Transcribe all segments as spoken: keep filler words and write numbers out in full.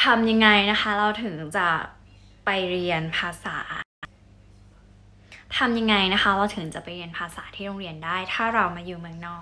ำยังไงนะคะเราถึงจะไปเรียนภาษาทำยังไงนะคะเราถึงจะไปเรียนภาษาที่โรงเรียนได้ถ้าเรามาอยู่เมืองนอก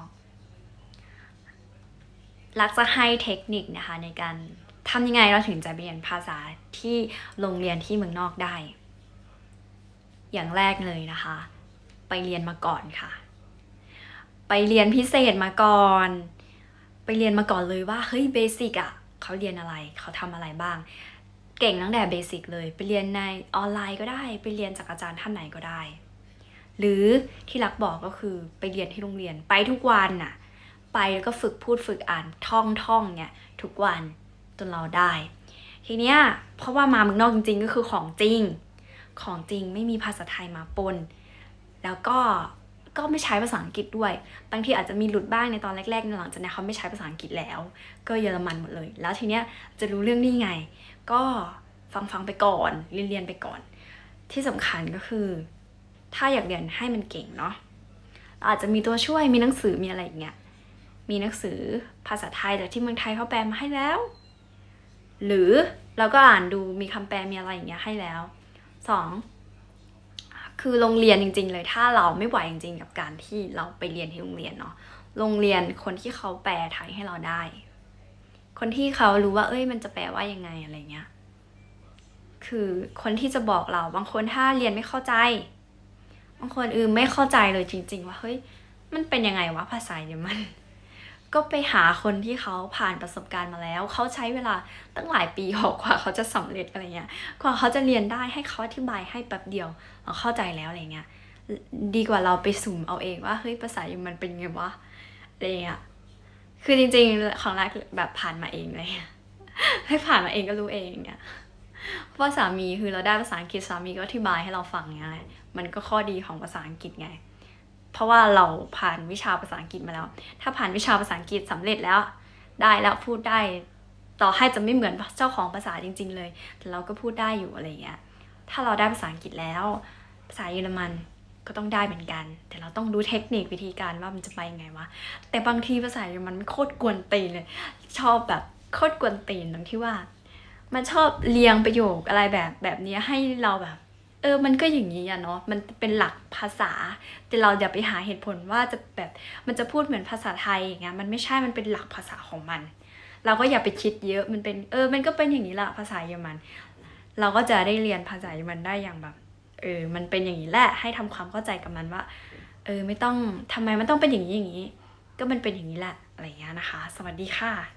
ลักจะให้เทคนิคนะคะในการทำยังไงเราถึงจะเรียนภาษาที่โรงเรียนที่เมืองนอกได้อย่างแรกเลยนะคะไปเรียนมาก่อนค่ะไปเรียนพิเศษมาก่อนไปเรียนมาก่อนเลยว่าเฮ้ยเบสิกอ่ะเขาเรียนอะไรเขาทำอะไรบ้างเก่งตั้งแต่เบสิกเลยไปเรียนในออนไลน์ก็ได้ไปเรียนจากอาจารย์ท่านไหนก็ได้หรือที่รักบอกก็คือไปเรียนที่โรงเรียนไปทุกวันน่ะไปแล้วก็ฝึกพูดฝึกอ่านท่องท่องเนี่ยทุกวันจนเราได้ทีเนี้ยเพราะว่ามาเมืองนอกจริงๆก็คือของจริงของจริงไม่มีภาษาไทยมาปนแล้วก็ก็ไม่ใช้ภาษาอังกฤษด้วยบางทีอาจจะมีหลุดบ้างในตอนแรกๆหลังจากนั้นเขาไม่ใช้ภาษาอังกฤษแล้วก็เยอรมันหมดเลยแล้วทีเนี้ยจะรู้เรื่องได้ไงก็ฟังๆไปก่อนเรียนๆไปก่อนที่สำคัญก็คือถ้าอยากเรียนให้มันเก่งเนาะอาจจะมีตัวช่วยมีหนังสือมีอะไรอย่างเงี้ยมีหนังสือภาษาไทยจากที่เมืองไทยเขาแปลมาให้แล้วหรือเราก็อ่านดูมีคำแปลมีอะไรอย่างเงี้ยให้แล้วสองคือโรงเรียนจริงๆเลยถ้าเราไม่ไหวจริงๆกับการที่เราไปเรียนที่โรงเรียนเนาะโรงเรียนคนที่เขาแปลไทยให้เราได้คนที่เขารู้ว่าเอ้ยมันจะแปลว่ายังไงอะไรเงี้ยคือคนที่จะบอกเราบางคนถ้าเรียนไม่เข้าใจบางคนอืมไม่เข้าใจเลยจริงๆว่าเฮ้ยมันเป็นยังไงวะภาษาเยอรมันก็ไปหาคนที่เขาผ่านประสบการณ์มาแล้วเขาใช้เวลาตั้งหลายปีกว่าเขาจะสำเร็จอะไรเงี้ยกว่าเขาจะเรียนได้ให้เขาอธิบายให้แป๊บเดียวเราเข้าใจแล้วอะไรเงี้ยดีกว่าเราไปสุ่มเอาเองว่าเฮ้ยภาษาเยอรมันเป็นไงวะอะไรเงี้ยคือจริงๆของแรกแบบผ่านมาเองเลยให้ผ่านมาเองก็รู้เองเงี้ยเพราะสามีคือเราได้ภาษาอังกฤษสามีก็อธิบายให้เราฟังไงมันก็ข้อดีของภาษาอังกฤษไงเพราะว่าเราผ่านวิชาภาษาอังกฤษมาแล้วถ้าผ่านวิชาภาษาอังกฤษสำเร็จแล้วได้แล้วพูดได้ต่อให้จะไม่เหมือนเจ้าของภาษาจริงๆเลยแต่เราก็พูดได้อยู่อะไรเงี้ยถ้าเราได้ภาษาอังกฤษแล้วภาษาเยอรมันก็ต้องได้เหมือนกันแต่เราต้องรู้เทคนิควิธีการว่ามันจะไปยังไงวะแต่บางทีภาษาเยอรมันโคตรกวนตีนเลยชอบแบบโคตรกวนตีนตรงที่ว่ามันชอบเรียงประโยคอะไรแบบแบบนี้ให้เราแบบเออมันก็อย่างนี้อะเนาะมันเป็นหลักภาษาแต่เราอย่าไปหาเหตุผลว่าจะแบบมันจะพูดเหมือนภาษาไทยอย่างเงี้ยมันไม่ใช่มันเป็นหลักภาษาของมันเราก็อย่าไปคิดเยอะมันเป็นเออมันก็เป็นอย่างนี้แหละภาษาเยอรมันเราก็จะได้เรียนภาษาเยอรมันได้อย่างแบบเออมันเป็นอย่างนี้แหละให้ทำความเข้าใจกับมันว่าเออไม่ต้องทำไมมันต้องเป็นอย่างนี้อย่างนี้ก็มันเป็นอย่างนี้แหละอะไรอย่างเงี้ยนะคะสวัสดีค่ะ